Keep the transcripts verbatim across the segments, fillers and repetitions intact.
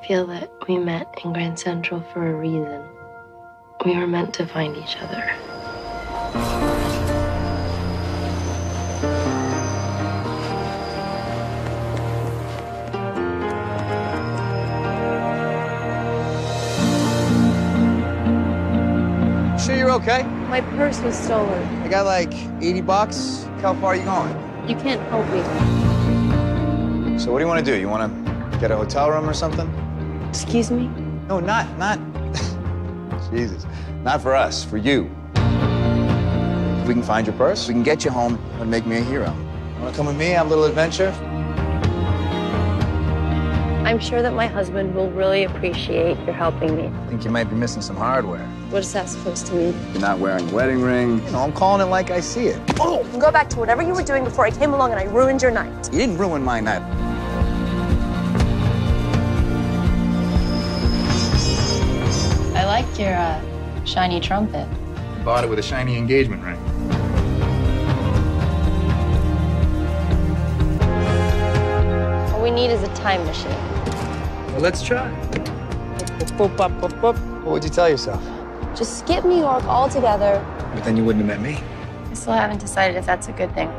feel that we met in Grand Central for a reason. We were meant to find each other. Sure you're okay? My purse was stolen. I got like eighty bucks. How far are you going? You can't help me. So what do you want to do? You want to get a hotel room or something? Excuse me? No, not, not, Jesus. Not for us, for you. If we can find your purse, we can get you home and make me a hero. Want to come with me? Have a little adventure? I'm sure that my husband will really appreciate your helping me. I think you might be missing some hardware. What is that supposed to mean? You're not wearing a wedding ring. You know, I'm calling it like I see it. Oh! Go back to whatever you were doing before I came along and I ruined your night. You didn't ruin my night. I like your uh, shiny trumpet. I bought it with a shiny engagement ring. All we need is a time machine. Well, let's try. What would you tell yourself? Just skip New York altogether. But then you wouldn't have met me. I still haven't decided if that's a good thing.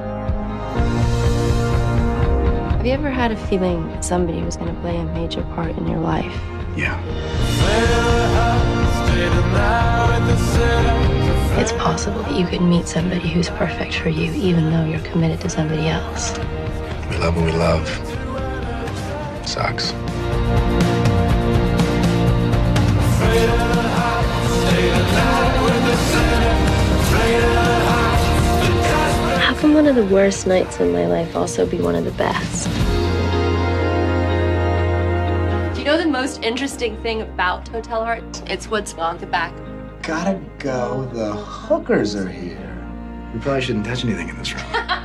Have you ever had a feeling that somebody was going to play a major part in your life? Yeah. It's possible that you could meet somebody who's perfect for you, even though you're committed to somebody else. We love what we love. Sucks. How can one of the worst nights in my life also be one of the best? Do you know the most interesting thing about Hotel Heart? It's what's on the back. Gotta go. The hookers are here. We probably shouldn't touch anything in this room.